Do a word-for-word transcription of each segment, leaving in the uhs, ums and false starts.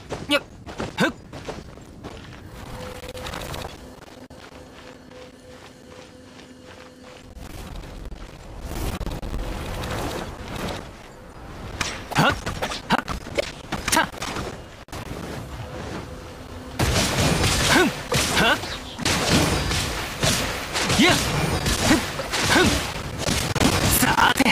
やっふっはっはったふんはっやっふっふんさて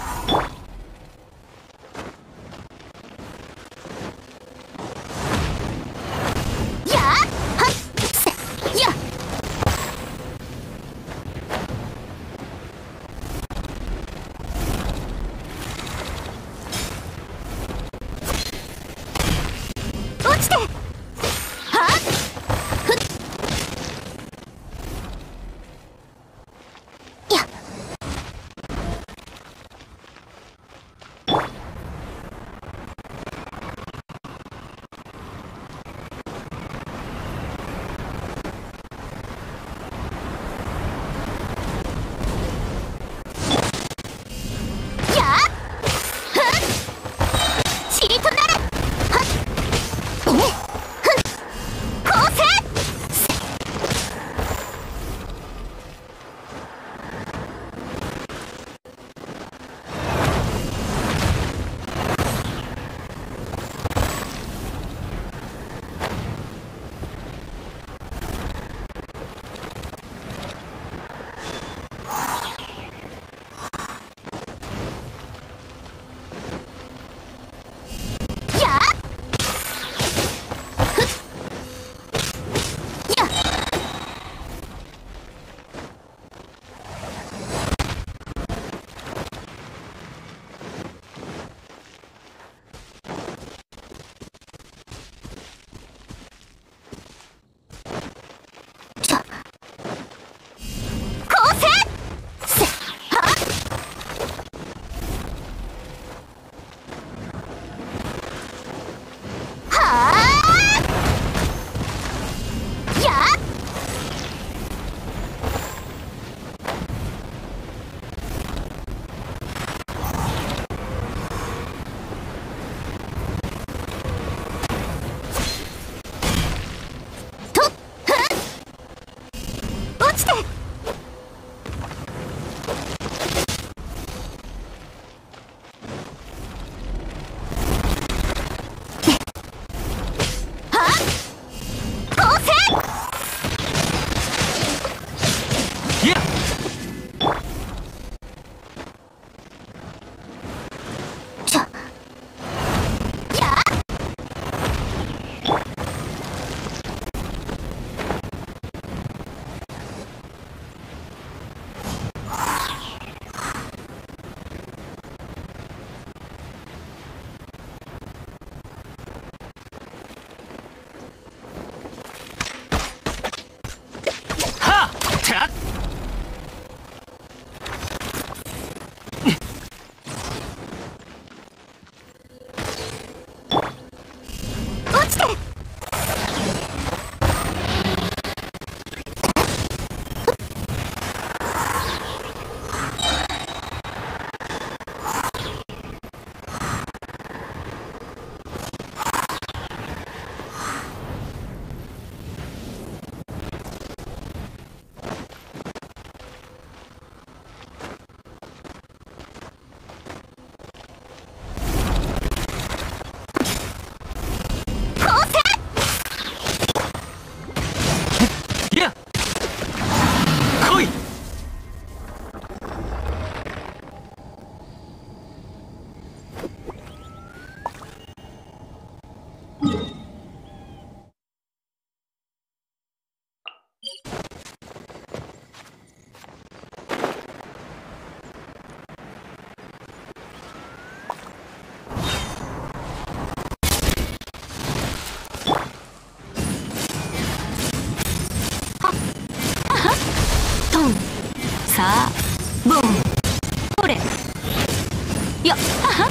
さあボンこれよっあは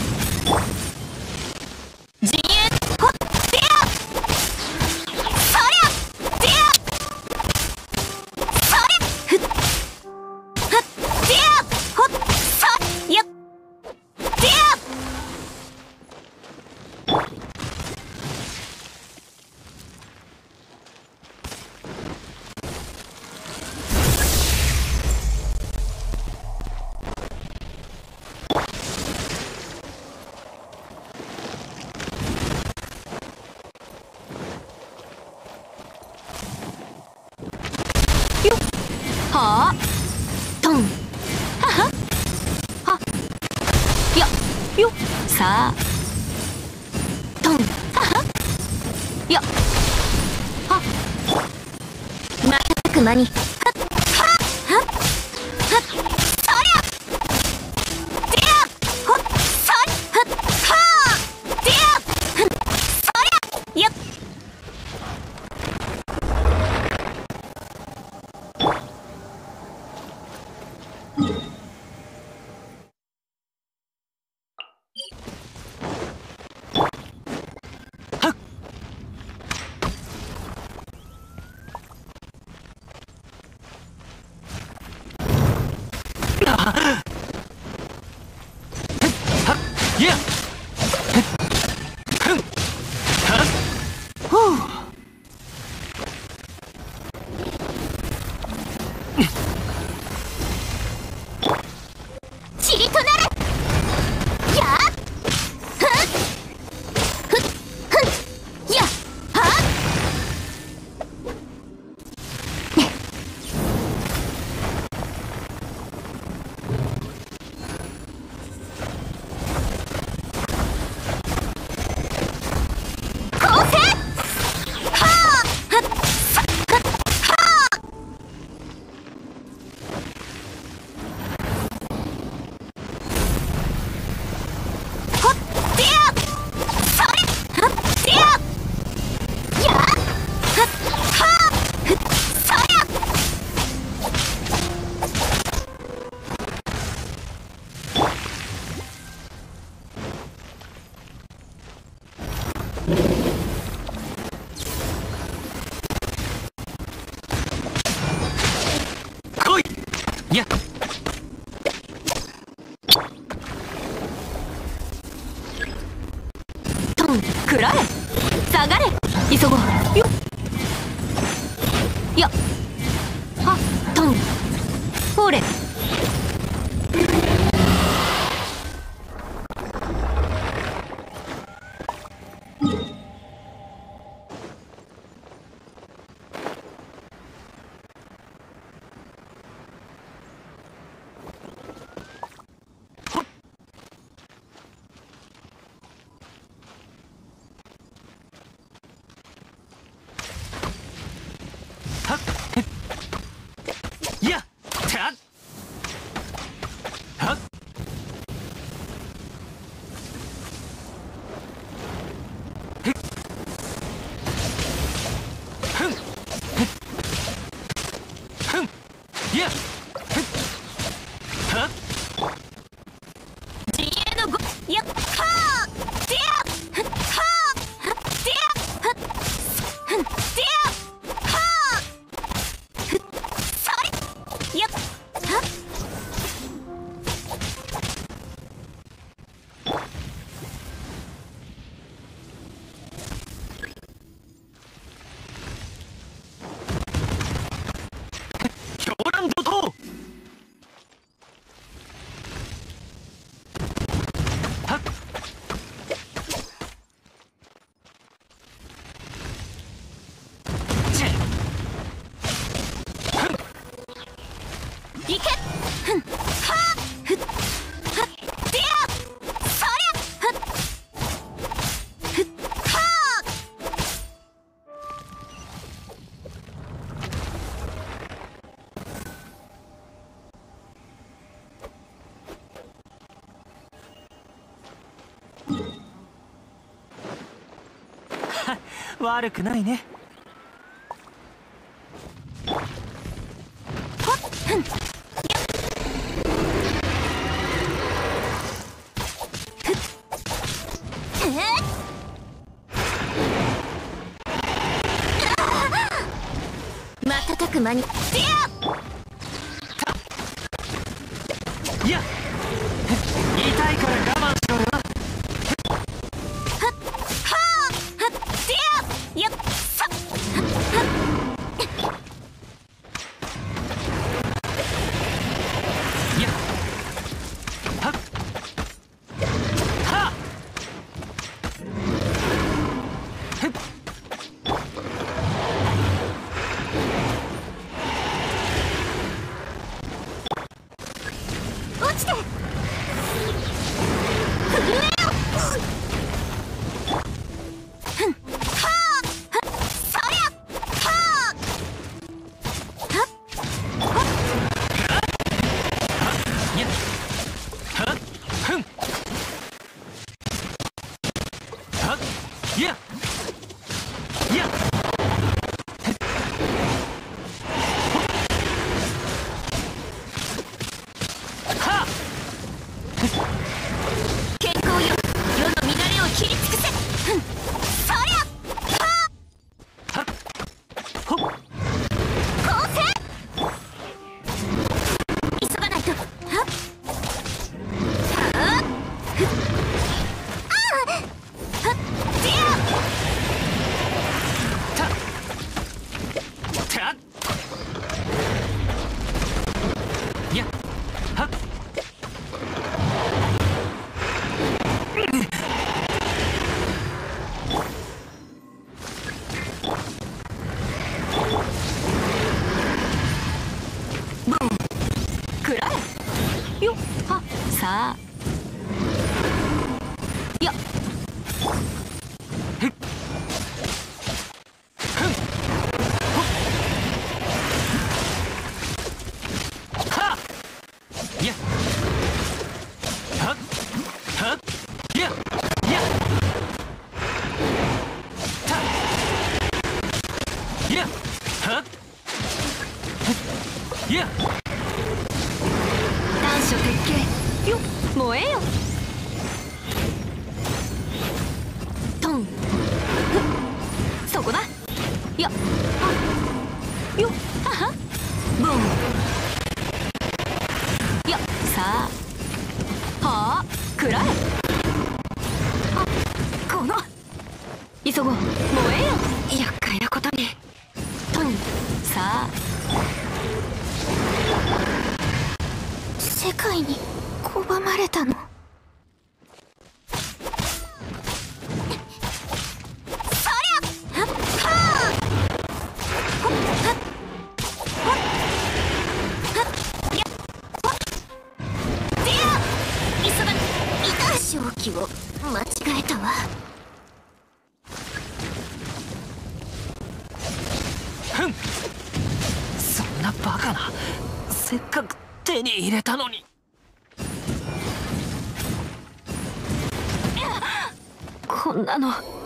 陣営ほっでやそりゃでやそりゃふっふっでやほっそよっでやよっはっ瞬く間にはっはっはっはっそりゃでやほっそりはっはーでやふんそりゃよっいやちりとなれやっふんふんふんやっはっ来いやトン食らえ下がれ急ごうよっよっはっトンほれはっいやたっはっふんふんいやはっ自衛のごよっはーでやふっはーはっでやふっふんでやはーふっそれよっはっ狂乱怒涛はっちふんいけふんはーふっはっでやそりゃふっふっは悪くないねーほっふんえ瞬く間にでやいや痛いから我慢しろよはっはーはっでやよっさはっはっいやはっはっふっいやいやはっ健康よ、世の乱れを切り尽くせ。ふん、そりゃはっほっ構成急がないと。はっはっふっああはっディたたいやはっブンくらえよっはっさあよっふっふんほっはっいやはっはっいやいやたいやはっいや短所鉄拳よっ燃えよトンふっそこだよっはっよっははボンよっさあはあくらえあこの急ごう燃えよ厄介なことにトンさあ世界に拒まれたのそりゃはっはあほっはっほっはっやっほっでや急がない正気を間違えたわふんそんなバカなせっかく手に入れたのにこんなの